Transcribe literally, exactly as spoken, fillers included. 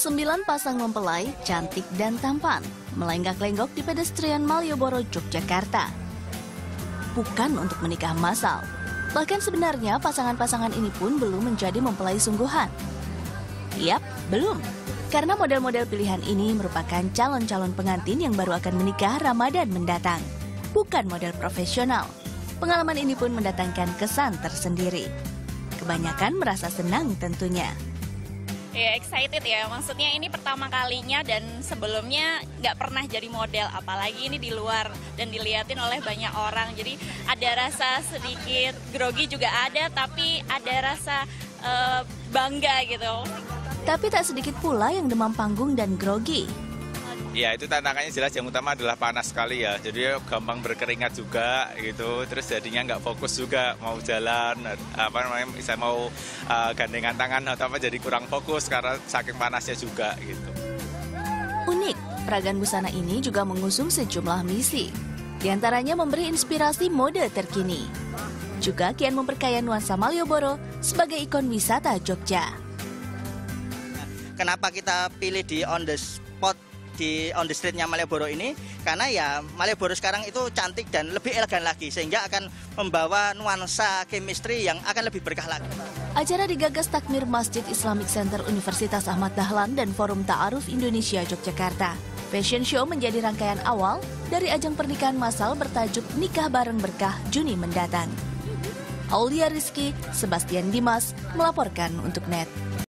Sembilan pasang mempelai, cantik dan tampan, melenggak-lenggok di pedestrian Malioboro, Yogyakarta. Bukan untuk menikah massal. Bahkan sebenarnya pasangan-pasangan ini pun belum menjadi mempelai sungguhan. Yap, belum. Karena model-model pilihan ini merupakan calon-calon pengantin yang baru akan menikah Ramadan mendatang. Bukan model profesional. Pengalaman ini pun mendatangkan kesan tersendiri. Kebanyakan merasa senang tentunya. Ya, excited ya, maksudnya ini pertama kalinya dan sebelumnya nggak pernah jadi model, apalagi ini di luar dan dilihatin oleh banyak orang. Jadi ada rasa sedikit grogi juga ada, tapi ada rasa uh, bangga gitu. Tapi tak sedikit pula yang demam panggung dan grogi. Ya, itu tantangannya jelas, yang utama adalah panas sekali ya, jadi gampang berkeringat juga gitu, terus jadinya nggak fokus juga mau jalan, apa namanya, bisa mau uh, gandengan tangan atau apa, jadi kurang fokus karena saking panasnya juga gitu. Unik, peragaan busana ini juga mengusung sejumlah misi, di antaranya memberi inspirasi mode terkini, juga kian memperkaya nuansa Malioboro sebagai ikon wisata Jogja. Kenapa kita pilih di on the spot di on the streetnya Malioboro ini? Karena ya Malioboro sekarang itu cantik dan lebih elegan lagi, sehingga akan membawa nuansa chemistry yang akan lebih berkah lagi. Acara digagas Takmir Masjid Islamic Center Universitas Ahmad Dahlan dan Forum Ta'aruf Indonesia Yogyakarta. Fashion show menjadi rangkaian awal dari ajang pernikahan massal bertajuk Nikah Bareng Berkah Juni mendatang. Aulia Rizky, Sebastian Dimas melaporkan untuk N E T.